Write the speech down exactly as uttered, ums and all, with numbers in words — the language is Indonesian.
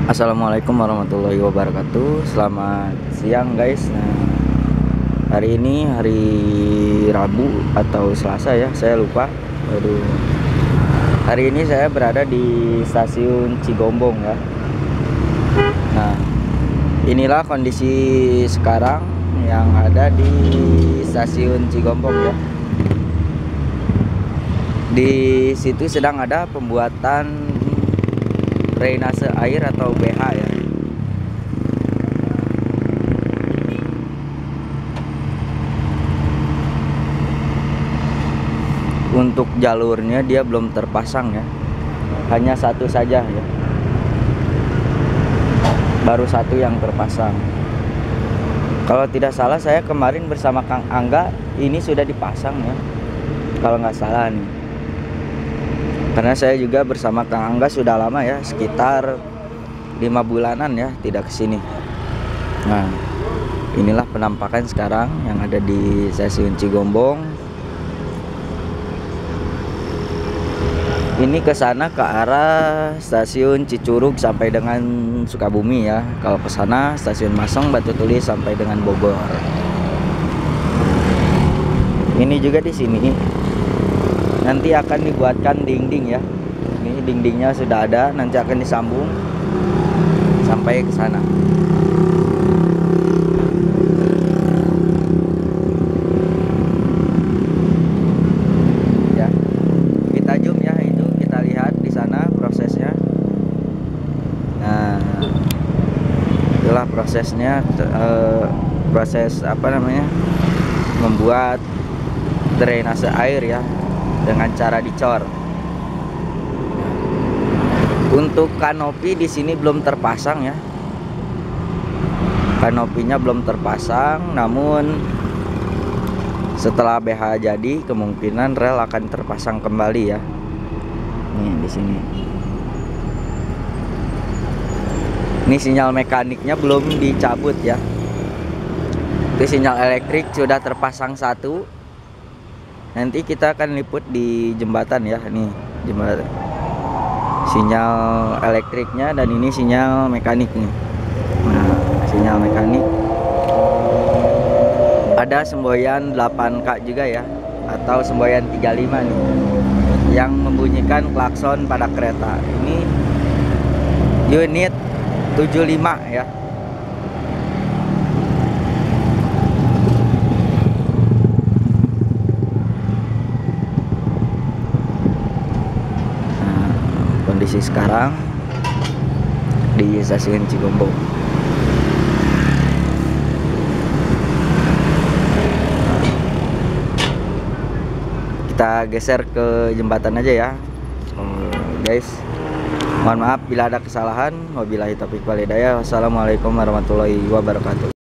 Assalamualaikum warahmatullahi wabarakatuh. Selamat siang guys. Nah, hari ini hari Rabu atau Selasa ya, saya lupa. Aduh. Hari ini saya berada di stasiun Cigombong ya. Nah, inilah kondisi sekarang yang ada di stasiun Cigombong ya. Di situ sedang ada pembuatan drainase air atau B H ya. Untuk jalurnya dia belum terpasang ya, hanya satu saja ya, baru satu yang terpasang. Kalau tidak salah saya kemarin bersama Kang Angga ini sudah dipasang ya, kalau nggak salah nih. Karena saya juga bersama Kang Angga sudah lama ya, sekitar lima bulanan ya tidak kesini. Nah, inilah penampakan sekarang yang ada di stasiun Cigombong. Ini ke sana ke arah stasiun Cicurug sampai dengan Sukabumi ya. Kalau ke sana stasiun Masong, Batu Tulis sampai dengan Bogor. Ini juga di sini. Nanti akan dibuatkan dinding ya. Ini dindingnya sudah ada, nanti akan disambung sampai ke sana. Ya. Kita zoom ya, itu kita lihat di sana prosesnya. Nah, itulah prosesnya, eh, proses apa namanya? Membuat drainase air ya, dengan cara dicor. Untuk kanopi di sini belum terpasang ya. Kanopinya belum terpasang, namun setelah B H jadi kemungkinan rel akan terpasang kembali ya. Nih di sini. Ini sinyal mekaniknya belum dicabut ya. Itu sinyal elektrik sudah terpasang satu. Nanti kita akan liput di jembatan ya, nih jembatan. Sinyal elektriknya dan ini sinyal mekanik nih. Nah, sinyal mekanik. Ada semboyan delapan K juga ya, atau semboyan tiga puluh lima nih, yang membunyikan klakson pada kereta. Ini unit tujuh puluh lima ya. Kondisi sekarang di stasiun Cigombong. Kita geser ke jembatan aja ya, guys. Mohon maaf bila ada kesalahan. Wabillahi taufiq wal hidayah. Wassalamualaikum warahmatullahi wabarakatuh.